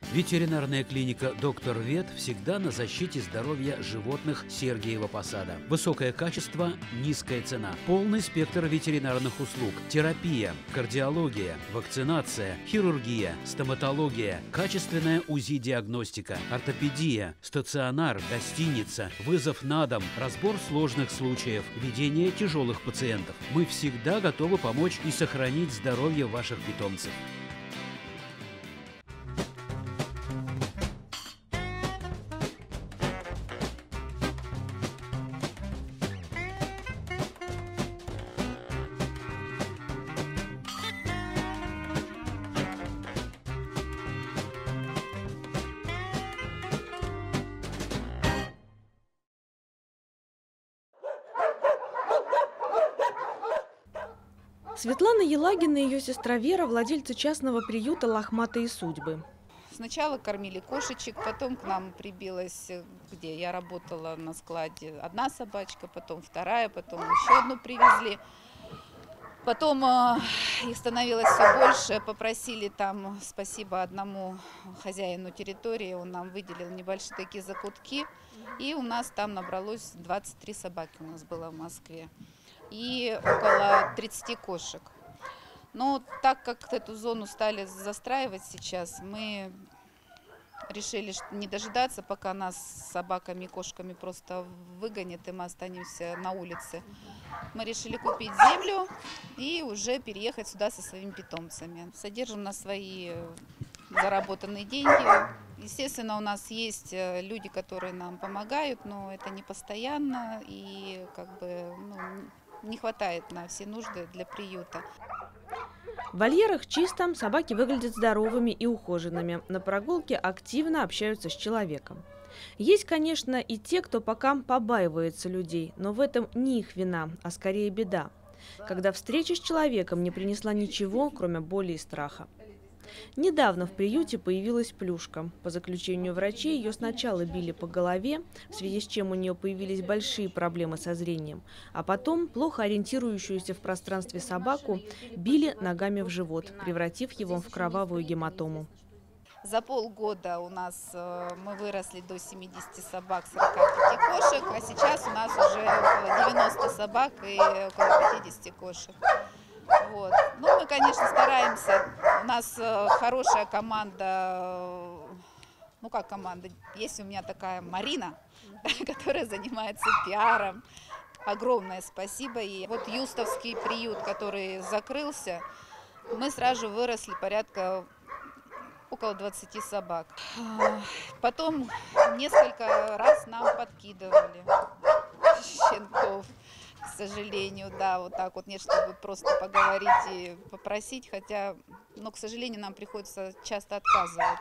Ветеринарная клиника «Доктор Вет» всегда на защите здоровья животных Сергиева Посада. Высокое качество, низкая цена. Полный спектр ветеринарных услуг. Терапия, кардиология, вакцинация, хирургия, стоматология, качественная УЗИ-диагностика, ортопедия, стационар, гостиница, вызов на дом, разбор сложных случаев, ведение тяжелых пациентов. Мы всегда готовы помочь и сохранить здоровье ваших питомцев. Светлана Елагина и ее сестра Вера – владельцы частного приюта «Лохматые судьбы». Сначала кормили кошечек, потом к нам прибилась, где я работала на складе, одна собачка, потом вторая, потом еще одну привезли. Потом их становилось все больше, попросили там, спасибо одному хозяину территории, он нам выделил небольшие такие закутки, и у нас там набралось 23 собаки у нас было в Москве. И около 30 кошек. Но так как эту зону стали застраивать сейчас, мы решили не дожидаться, пока нас с собаками и кошками просто выгонят, и мы останемся на улице. Мы решили купить землю и уже переехать сюда со своими питомцами. Содержим на свои заработанные деньги. Естественно, у нас есть люди, которые нам помогают, но это не постоянно и не хватает на все нужды для приюта. В вольерах чисто, собаки выглядят здоровыми и ухоженными. На прогулке активно общаются с человеком. Есть, конечно, и те, кто пока побаивается людей, но в этом не их вина, а скорее беда, когда встреча с человеком не принесла ничего, кроме боли и страха. Недавно в приюте появилась Плюшка. По заключению врачей, ее сначала били по голове, в связи с чем у нее появились большие проблемы со зрением, а потом плохо ориентирующуюся в пространстве собаку били ногами в живот, превратив его в кровавую гематому. За полгода у нас мы выросли до 70 собак, 45 кошек, а сейчас у нас уже около 90 собак и около 50 кошек. Вот. Ну, мы, конечно, стараемся. У нас хорошая команда. Ну, как команда? Есть у меня такая Марина, которая занимается пиаром. Огромное спасибо ей. Вот Юстовский приют, который закрылся, мы сразу выросли порядка около 20 собак. Потом несколько раз нам подкидывали щенков. К сожалению, да, вот так вот нет, чтобы просто поговорить и попросить, хотя, но, к сожалению, нам приходится часто отказывать.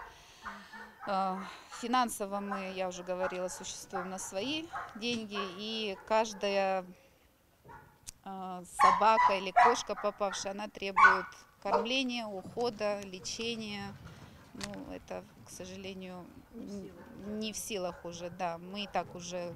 Финансово мы, я уже говорила, существуем на свои деньги, и каждая собака или кошка попавшая, она требует кормления, ухода, лечения. Ну, это, к сожалению, не в силах уже, да, мы и так уже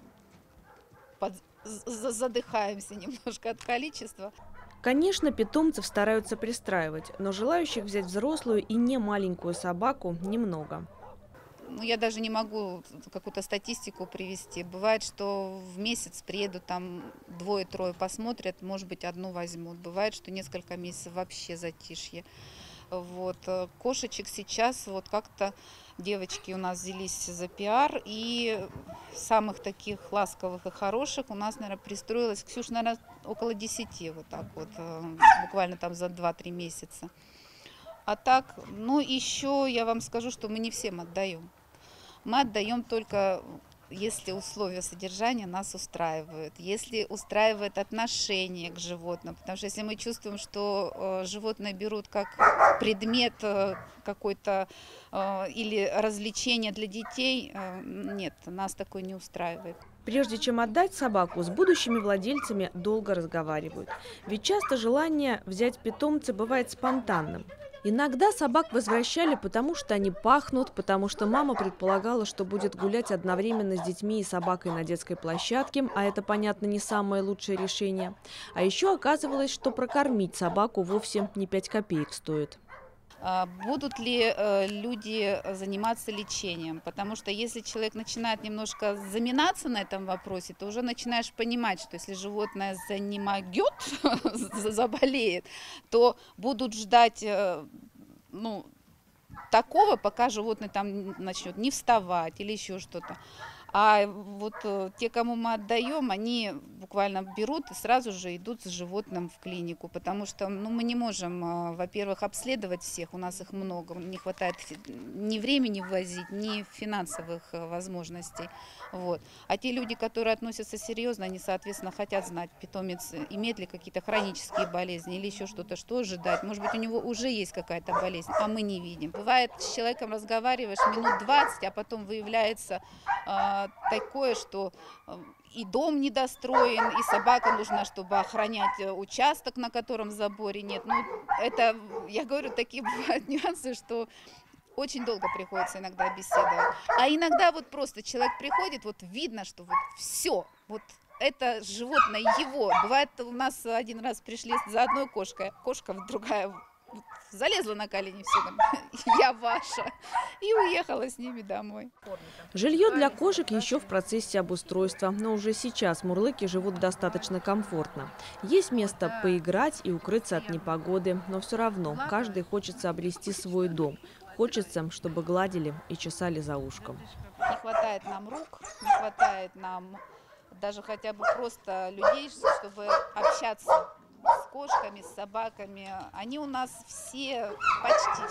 задыхаемся немножко от количества. Конечно, питомцев стараются пристраивать, но желающих взять взрослую и не маленькую собаку немного. Ну, я даже не могу какую-то статистику привести. Бывает, что в месяц приедут там 2-3 посмотрят, может быть, одну возьмут. Бывает, что несколько месяцев вообще затишье. Вот. Кошечек сейчас вот как-то девочки у нас взялись за пиар, и самых таких ласковых и хороших у нас, наверное, пристроилась Ксюша, наверное, около 10, вот так вот, буквально там за 2-3 месяца. А так, ну еще я вам скажу, что мы не всем отдаем. Мы отдаем только, если условия содержания нас устраивают, если устраивает отношение к животным. Потому что если мы чувствуем, что животное берут как предмет какой-то или развлечение для детей, нет, нас такое не устраивает. Прежде чем отдать собаку, с будущими владельцами долго разговаривают. Ведь часто желание взять питомца бывает спонтанным. Иногда собак возвращали, потому что они пахнут, потому что мама предполагала, что будет гулять одновременно с детьми и собакой на детской площадке, а это, понятно, не самое лучшее решение. А еще оказывалось, что прокормить собаку вовсе не 5 копеек стоит. Будут ли люди заниматься лечением? Потому что если человек начинает немножко заминаться на этом вопросе, то уже начинаешь понимать, что если животное занемогет, заболеет, то будут ждать ну, такого, пока животное там начнет не вставать или еще что-то. А вот те, кому мы отдаем, они буквально берут и сразу же идут с животным в клинику, потому что мы не можем, во-первых, обследовать всех, у нас их много, не хватает ни времени ввозить, ни финансовых возможностей. Вот. А те люди, которые относятся серьезно, они, соответственно, хотят знать, питомец имеет ли какие-то хронические болезни или еще что-то, что ожидать. Может быть, у него уже есть какая-то болезнь, а мы не видим. Бывает, с человеком разговариваешь минут 20, а потом выявляется такое, что и дом недостроен, и собака нужна, чтобы охранять участок, на котором заборе нет. Ну, это, я говорю, такие бывают нюансы, что очень долго приходится иногда беседовать. А иногда вот просто человек приходит, вот видно, что вот все, вот это животное его. Бывает, у нас один раз пришли за одной кошкой, кошка другая залезла на колени, все, я ваша, и уехала с ними домой. Жилье для кошек еще в процессе обустройства, но уже сейчас мурлыки живут достаточно комфортно. Есть место поиграть и укрыться от непогоды, но все равно каждый хочется обрести свой дом. Хочется, чтобы гладили и чесали за ушком. Не хватает нам рук, не хватает нам даже хотя бы просто людей, чтобы общаться с кошками, с собаками. Они у нас все, почти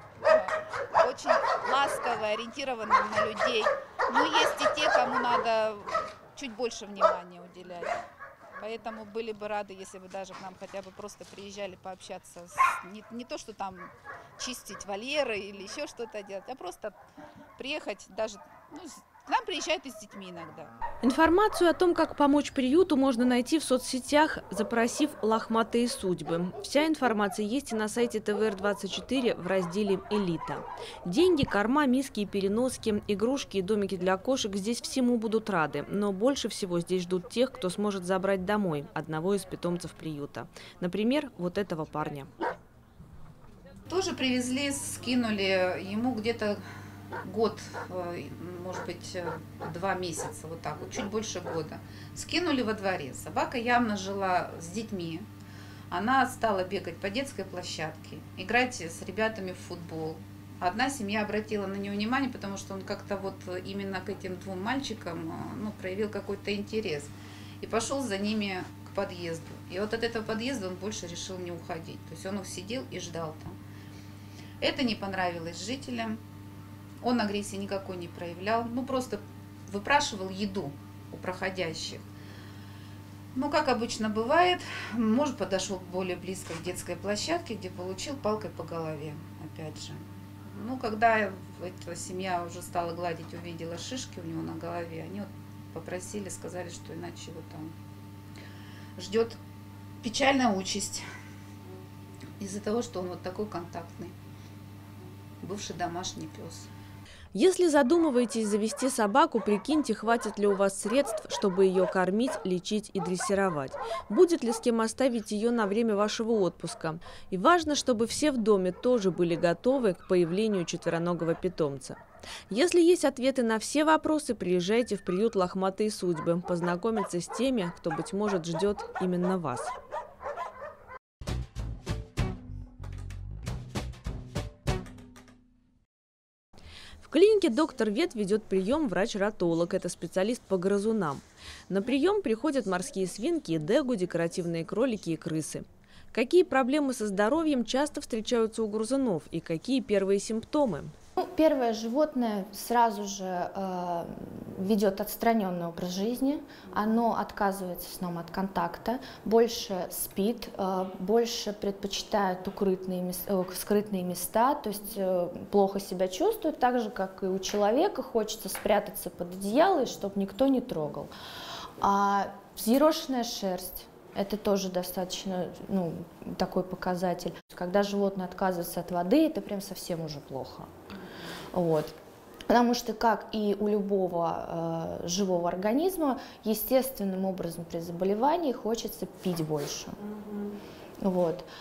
все, очень ласковые, ориентированы на людей. Но есть и те, кому надо чуть больше внимания уделять. Поэтому были бы рады, если бы даже к нам хотя бы просто приезжали пообщаться. Не то, что там чистить вольеры или еще что-то делать, а просто приехать даже... К нам приезжают и с детьми иногда. Информацию о том, как помочь приюту, можно найти в соцсетях, запросив «Лохматые судьбы». Вся информация есть и на сайте ТВР-24 в разделе «Элита». Деньги, корма, миски и переноски, игрушки и домики для кошек – здесь всему будут рады. Но больше всего здесь ждут тех, кто сможет забрать домой одного из питомцев приюта. Например, вот этого парня. Тоже привезли, скинули ему где-то год, может быть, 2 месяца, вот так вот, чуть больше года. Скинули во дворе. Собака явно жила с детьми. Она стала бегать по детской площадке, играть с ребятами в футбол. Одна семья обратила на него внимание, потому что он как-то вот именно к этим 2 мальчикам проявил какой-то интерес. И пошел за ними к подъезду. И вот от этого подъезда он больше решил не уходить. То есть он сидел и ждал там. Это не понравилось жителям. Он агрессии никакой не проявлял, просто выпрашивал еду у проходящих. Как обычно бывает, может, подошел более близко к детской площадке, где получил палкой по голове, опять же. Когда эта семья уже стала гладить, увидела шишки у него на голове, они попросили, сказали, что иначе его там ждет печальная участь из-за того, что он вот такой контактный, бывший домашний пес. Если задумываетесь завести собаку, прикиньте, хватит ли у вас средств, чтобы ее кормить, лечить и дрессировать. Будет ли с кем оставить ее на время вашего отпуска. И важно, чтобы все в доме тоже были готовы к появлению четвероногого питомца. Если есть ответы на все вопросы, приезжайте в приют «Лохматые судьбы», познакомиться с теми, кто, быть может, ждет именно вас. В клинике «Доктор Вет» ведет прием врач-ратолог. Это специалист по грызунам. На прием приходят морские свинки, дегу, декоративные кролики и крысы. Какие проблемы со здоровьем часто встречаются у грызунов и какие первые симптомы? Первое, животное сразу же ведет отстраненный образ жизни, оно отказывается сном от контакта, больше спит, больше предпочитает скрытные места, то есть плохо себя чувствует, так же, как и у человека, хочется спрятаться под одеяло, чтобы никто не трогал. А взъерошенная шерсть. Это тоже достаточно такой показатель. Когда животное отказывается от воды, это прям совсем уже плохо. Потому что, как и у любого живого организма, естественным образом при заболевании хочется пить больше.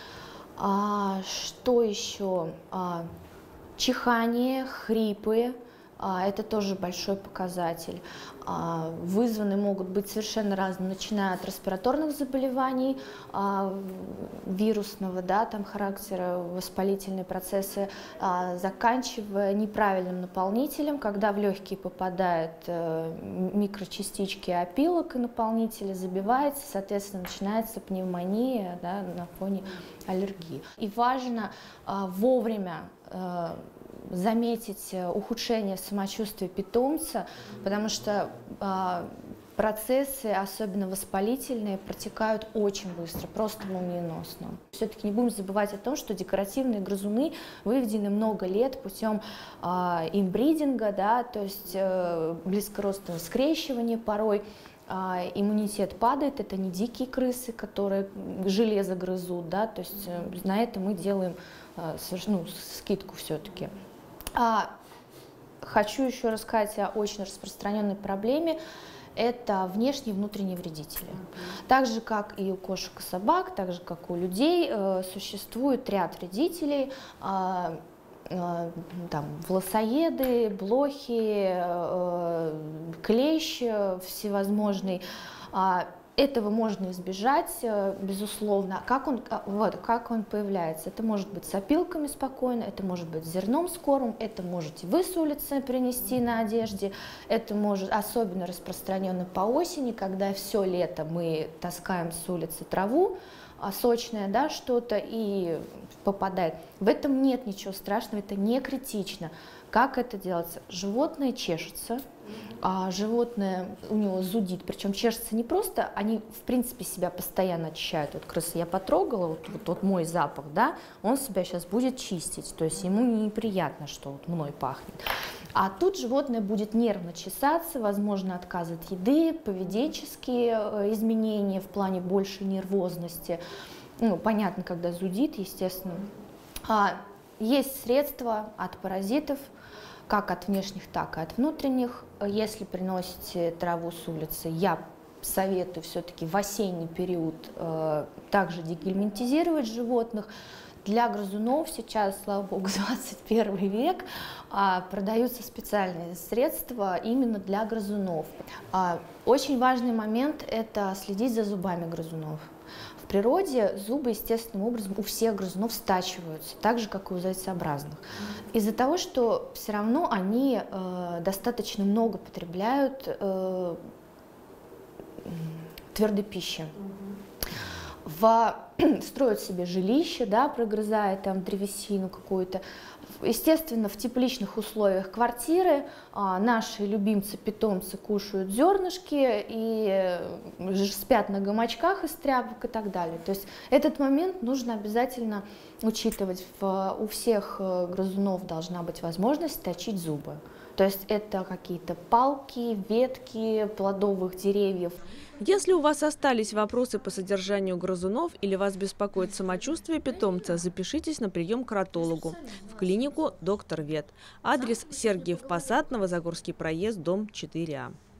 Что еще? Чихание, хрипы. Это тоже большой показатель. Вызваны могут быть совершенно разные, начиная от респираторных заболеваний, вирусного, да, там характера, воспалительные процессы, заканчивая неправильным наполнителем, когда в легкие попадают микрочастички опилок и наполнителя, забивается, соответственно, начинается пневмония, да, на фоне аллергии. И важно вовремя заметить ухудшение самочувствия питомца, потому что процессы, особенно воспалительные, протекают очень быстро, просто молниеносно. Все-таки не будем забывать о том, что декоративные грызуны выведены много лет путем инбридинга, да, то есть близкородственного скрещивания порой. Иммунитет падает, это не дикие крысы, которые железо грызут, да, то есть на это мы делаем скидку все-таки. Хочу еще рассказать о очень распространенной проблеме. Это внешние и внутренние вредители. Так же, как и у кошек и собак, так же, как и у людей, существует ряд вредителей. Там, волосоеды, блохи, клещ всевозможный. Этого можно избежать, безусловно. Как он появляется? Это может быть с опилками спокойно, это может быть с зерном с кормом, это можете вы с улицы принести на одежде, это может особенно распространенно по осени, когда все лето мы таскаем с улицы траву, сочное, да, что-то и попадает. В этом нет ничего страшного, это не критично. Как это делается? Животное чешется, животное у него зудит, причем чешется не просто, они в принципе себя постоянно очищают. Вот крысы я потрогала, вот мой запах, да, он себя сейчас будет чистить, то есть ему неприятно, что вот мной пахнет. А тут животное будет нервно чесаться, возможно, отказ от еды, поведенческие изменения в плане большей нервозности. Ну, понятно, когда зудит, естественно. Есть средства от паразитов, как от внешних, так и от внутренних. Если приносите траву с улицы, я советую все-таки в осенний период также дегельминтизировать животных. Для грызунов сейчас, слава богу, 21 век, продаются специальные средства именно для грызунов. Очень важный момент – это следить за зубами грызунов. В природе зубы естественным образом у всех грызунов стачиваются, так же, как и у зайцеобразных. Из-за того, что все равно они достаточно много потребляют твердой пищи. Строят себе жилище, да, прогрызая там древесину какую-то. Естественно, в тепличных условиях квартиры наши любимцы-питомцы кушают зернышки и спят на гамачках из тряпок и так далее. То есть этот момент нужно обязательно учитывать. У всех грызунов должна быть возможность точить зубы. То есть это какие-то палки, ветки плодовых деревьев. Если у вас остались вопросы по содержанию грызунов или вас беспокоит самочувствие питомца, запишитесь на прием к ратологу в клинику «Доктор Вет». Адрес: Сергиев Посад, Новозагорский проезд, дом 4А.